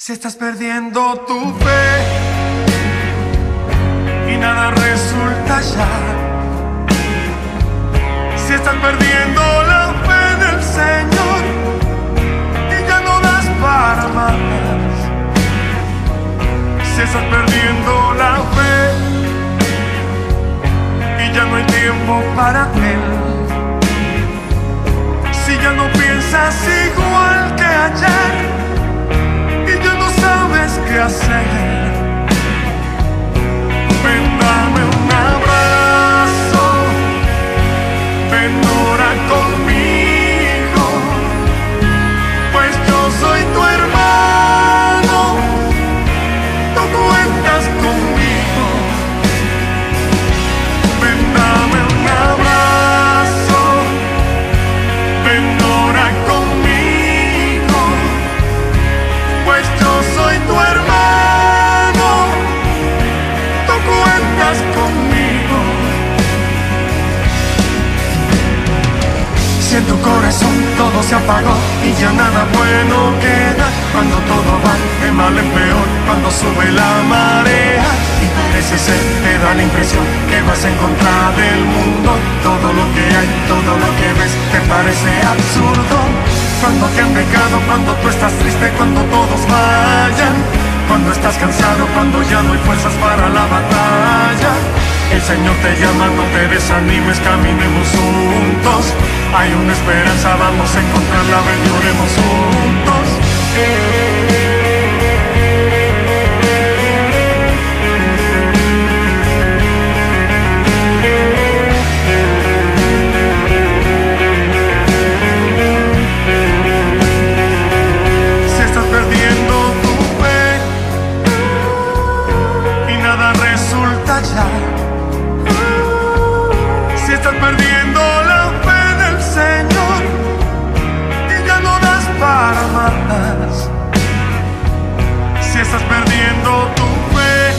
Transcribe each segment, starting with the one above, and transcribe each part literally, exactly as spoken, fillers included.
Si estás perdiendo tu fe y nada resulta ya, si estás perdiendo la fe en el Señor y ya no das para más, si estás perdiendo la fe y ya no hay tiempo para Él, si ya no piensas igual que ayer y ya no sabes qué hacer, ven, dame un abrazo, ven, ora conmigo, pues yo soy tu hermano, tú cuentas conmigo, ven, dame un abrazo, ven, ora conmigo, pues yo soy tu hermano, tú cuentas conmigo. Si en tu corazón todo se apagó y ya nada bueno queda, cuando todo va de mal en peor, cuando sube la marea y parece ser, te da la impresión que vas en contra del mundo, todo lo que hay, todo lo que ves te parece absurdo, cuando te han dejado, cuando tú estás triste, cuando todos vayan, cuando estás cansado, cuando ya no hay fuerzas para la batalla, el Señor te llama, no te desanimes, caminemos juntos, hay una esperanza, vamos a encontrarla, ven, lloremos juntos. Si estás perdiendo tu fe y nada resulta ya, si estás perdiendo la fe del Señor y ya no das para más, si estás perdiendo tu fe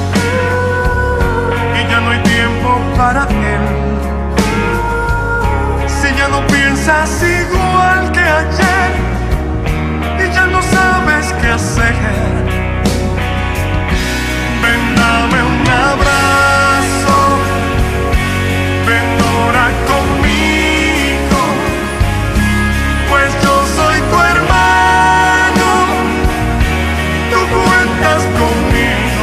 y ya no hay tiempo para Él, si ya no piensas igual que ayer y ya no sabes qué hacer, ven, dame un abrazo, ven, ora conmigo, pues yo soy tu hermano, tú cuentas conmigo,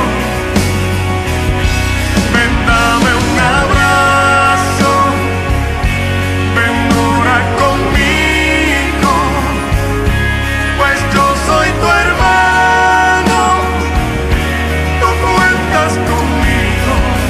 ven, dame un abrazo, ven, ora conmigo, pues yo soy tu hermano, tú cuentas conmigo.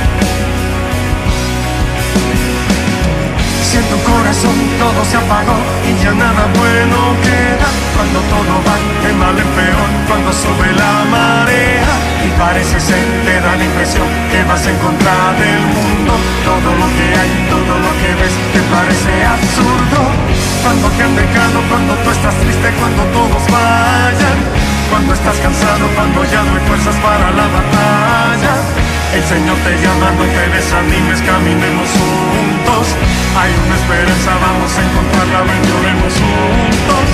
Si en tu corazón todo se apagó y ya nada bueno queda, cuando todo va de mal en peor, cuando sube la marea y parece ser, te da la impresión que vas en contra del mundo, todo lo que hay, todo lo que ves te parece absurdo, cuando te han dejado, cuando tú estás triste, cuando todos vayan, cuando estás cansado, cuando ya no hay fuerzas para la batalla, el Señor te llama, no te desanimes, caminemos juntos, hay una esperanza, vamos a encontrarla, ven, lloremos juntos.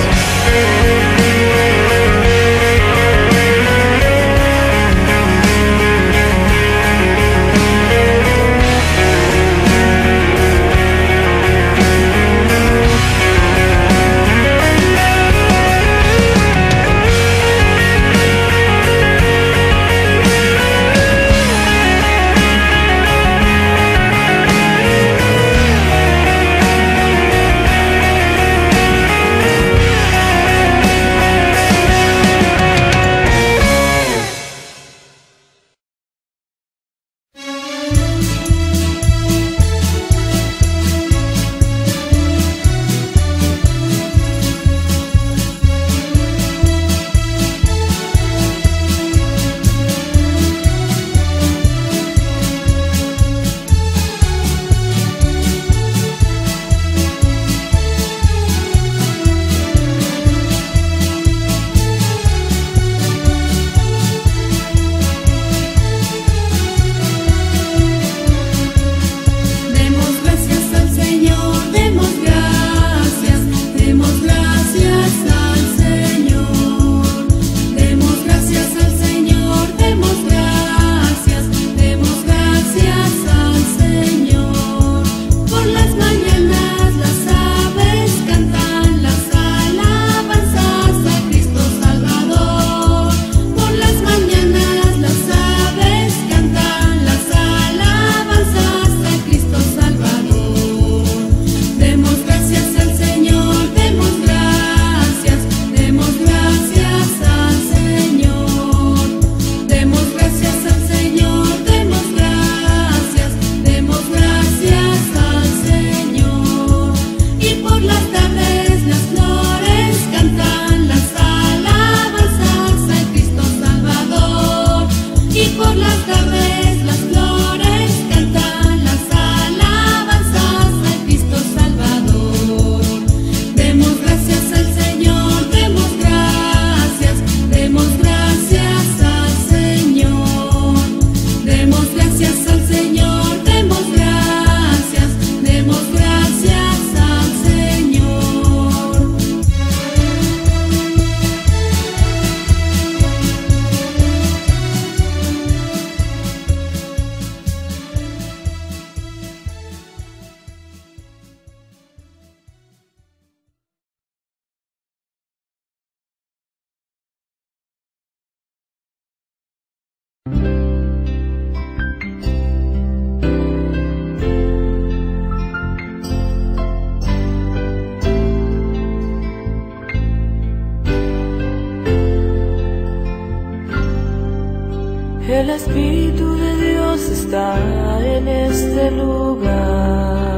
El Espíritu de Dios está en este lugar.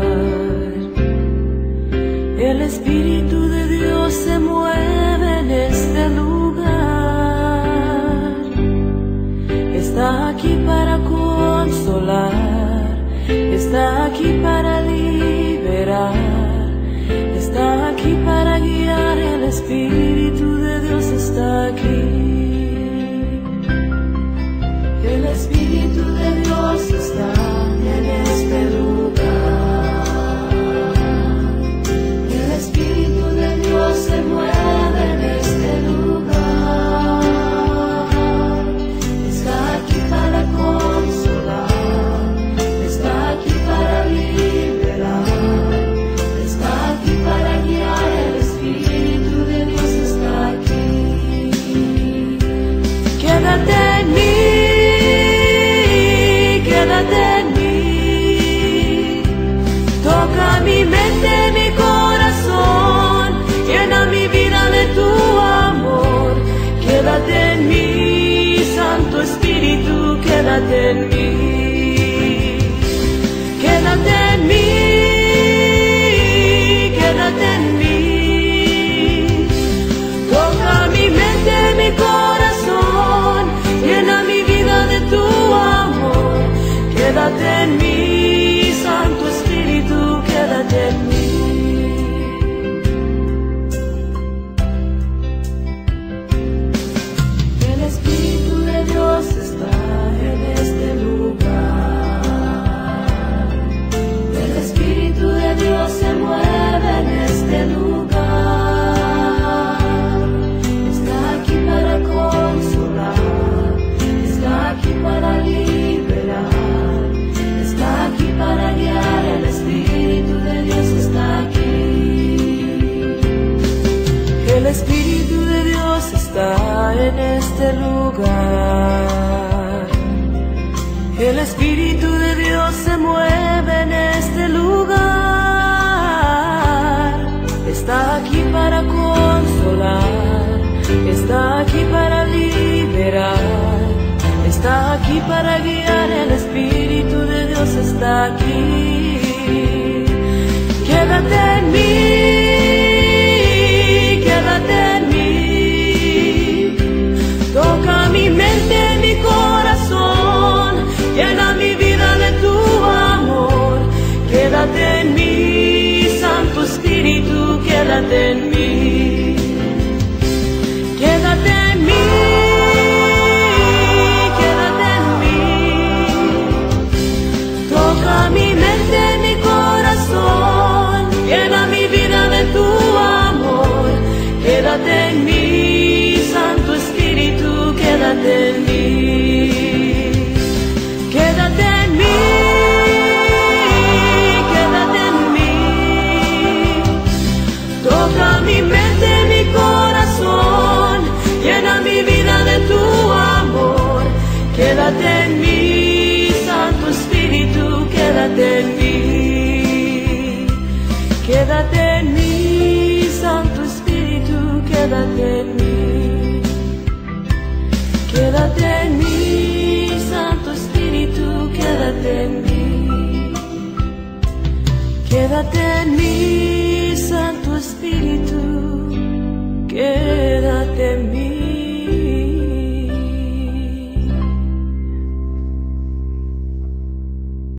El Espíritu de Dios se mueve en este lugar. Está aquí para consolar, está aquí para liberar, está aquí para guiar. El Espíritu de Dios está aquí. El Espíritu de Dios está en este lugar. El Espíritu de Dios se mueve en este lugar. Está aquí para consolar, está aquí para liberar, está aquí para guiar. El Espíritu de Dios está aquí. Quédate en mí. Quédate en mí, toca mi mente, mi corazón, llena mi vida de tu amor. Quédate en mí, Santo Espíritu, quédate en mí. Quédate en mí, quédate en mí, toca mi mente, mi corazón, llena mi vida de tu amor. Quédate en mí, Santo Espíritu, quédate en mí. El Espíritu de Dios está en este lugar. El Espíritu de Dios se mueve en este lugar. Está aquí para consolar, está aquí para liberar, aquí para guiar. El Espíritu de Dios está aquí. El Espíritu de Dios está en este lugar. El Espíritu de Dios se mueve en este lugar. Está aquí para consolar, está aquí para liberar, está aquí para guiar. El Espíritu de Dios está aquí. Quédate en mí, quédate en mí, toca mi mente, mi corazón, llena mi vida de tu amor. Quédate en mí, Santo Espíritu, quédate en mí. Quédate en mí. Toca mi mente, mi corazón, llena mi vida de tu amor. Quédate en mí, Santo Espíritu, quédate en mí. Quédate en mí, quédate en mí. Toca mi mente, mi corazón, llena mi vida de tu amor. Quédate en mí, Santo Espíritu, quédate en mí. Quédate en mí, Santo Espíritu, quédate en mí. Quédate en mí, Santo Espíritu, quédate en mí. Quédate en mí, Santo Espíritu, quédate.